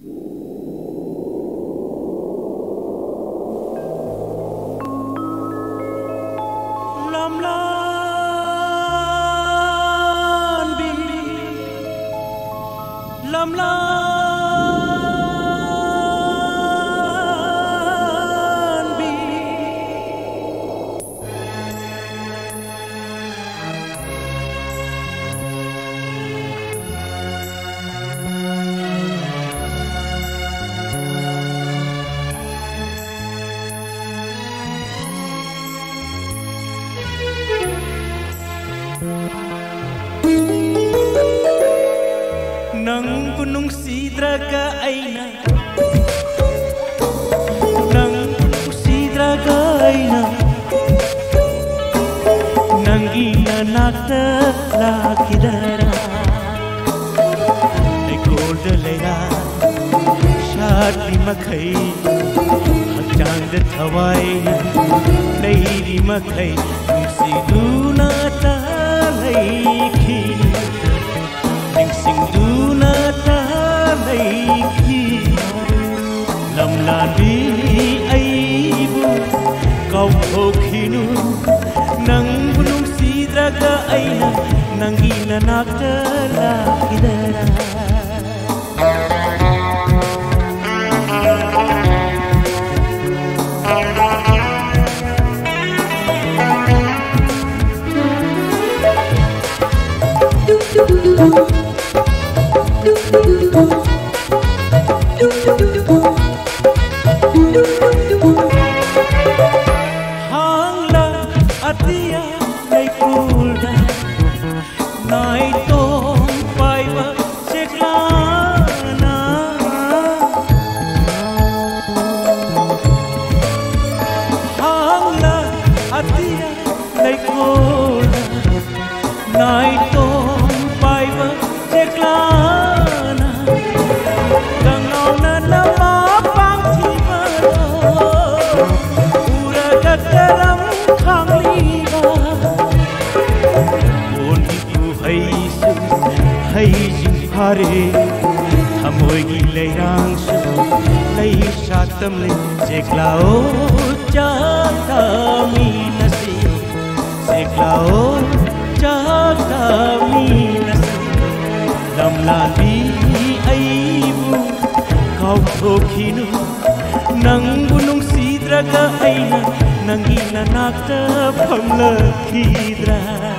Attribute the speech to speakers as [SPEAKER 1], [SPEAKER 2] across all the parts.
[SPEAKER 1] Nang nungsidraga aina Nang nungsidraga aina Nang inanakta lakidara Ay golda layla Shadli makai Hakjangda thawaina Layri makai Nungsiduna talaiki Singduna talaiki lamlabi aibu kau hokhinu nang bunung sidraga aina nangina nakta lakidara Hangla atia nay kulda nay tong paiba seklana Hangla atia nay kulda nay tong paiba seklana Gangauna nama Karam khangliba Boni tu haisu haijin phare Thamoigi leirang su lei satam le Seklao chata minasi Seklao chata minasi Lamlabi aibu kau thokhinu nang bunung sidraga aina nangina nakta phamlakhidra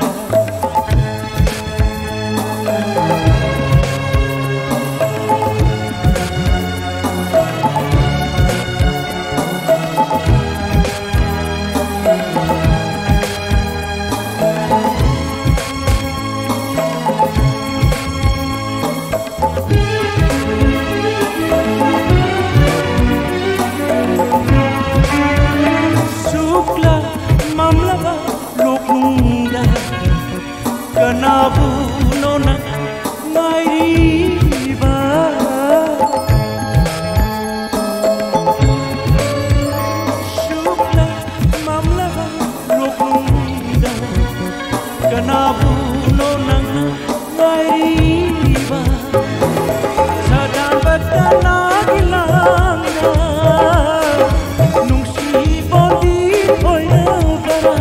[SPEAKER 1] Kanabu nona mairiba Shukla mamla lokunda Kanabu nona mairiba Sadan batana gilanga Nungsi bondi hoyagara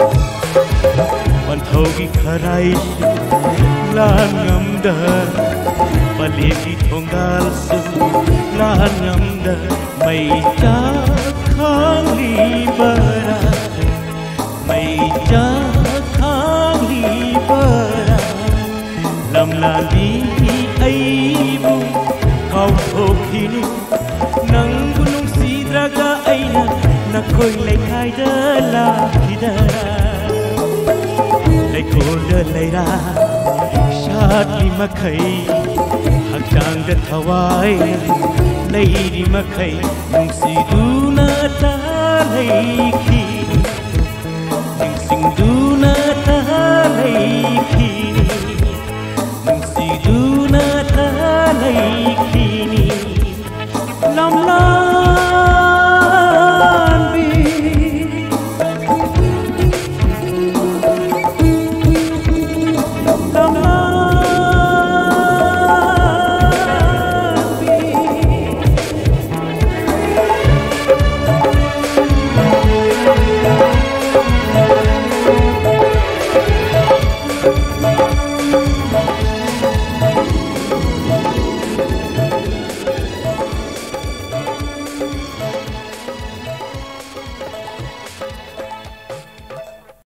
[SPEAKER 1] Thogi kharai lan ngamda palegi thongal su lan ngamda mai cha khali bara mai cha khali bara lamlali aibu kau thokhinu nang bunung sidraga aina nakhoi lekai da la hidara Golda layra shadli makai hakjangda thawai layri makai nungsiduna talaiki singduna talaiki nungsiduna talaiki lamla